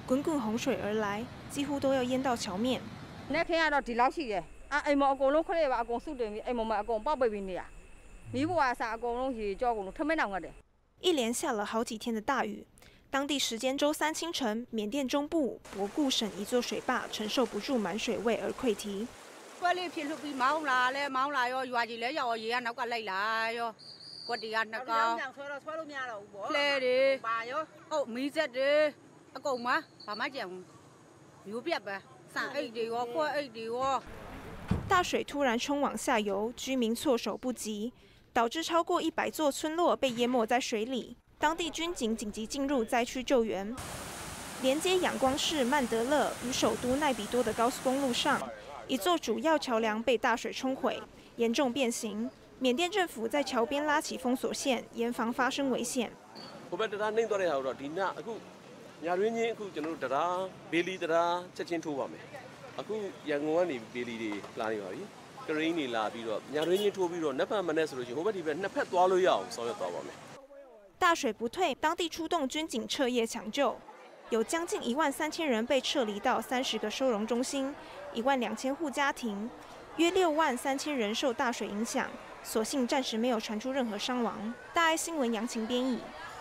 滚滚洪水而来，几乎都要淹到桥面。 你睇下到地老ရှိ嘅，အိမ်冇အကုန်လုံးခလေးပါအကုန်စုတင်ပြီး，အိမ်冇咪အကုန်包庇ပြီးနေ啊，米布啊啥အကုန်လုံးရေ咗，အကုန်လုံးထ咩鬧嘅。 一连下了好几天的大雨。 当地时间周三清晨，缅甸中部博固省一座水坝承受不住满水位而溃堤。 ကွက်လေးဖြစ်လို့ပြီးမောင်းလာရောရွာကြီးလည်းရောက်ရေကနောက်ကလိုက်လာရောကွက်တီကနှစ်ကောင်ဆွဲလို့မရတော့ဘူးပေါ့လှဲတွေပါရောဟုတ်မီးစက်တွေအကုန်မှာဘာမှကြံဘူးမျိုးပြက်ပဲစံအိတ်တွေရောကွက်အိတ်တွေရော大水突然冲往下游，居民措手不及，导致超过100座村落被淹没在水里。 当地军警紧急进入灾区救援。连接仰光市曼德勒与首都奈比多的高速公路上，一座主要桥梁被大水冲毁，严重变形。缅甸政府在桥边拉起封锁线，严防发生危险。 ဟိုဘက်တရားနှိမ့်သွားတဲ့ဟာတော့ဒီညအခုညာတွင်းချင်းအခုကျွန်တော်တို့တရားဘေလီတရားချက်ချင်းထိုးပါမယ်။အခုရန်ကုန်ကနေဘေလီတွေလာနေပါပြီ။ကရင်းတွေလာပြီးတော့ညာတွင်းချင်းထိုးပြီးတော့နှစ်ဖက်မနဲ့ဆိုလို့ရှိရင်ဟိုဘက်ဒီဘက်နှစ်ဖက်သွားလို့ရအောင်ဆောင်ရွက်သွားပါမယ်။大水不退，当地出动军警彻夜抢救，有将近13000人被撤离到30个收容中心，12000户家庭，约63000人受大水影响，所幸暂时没有传出任何伤亡。大爱新闻杨晴编译。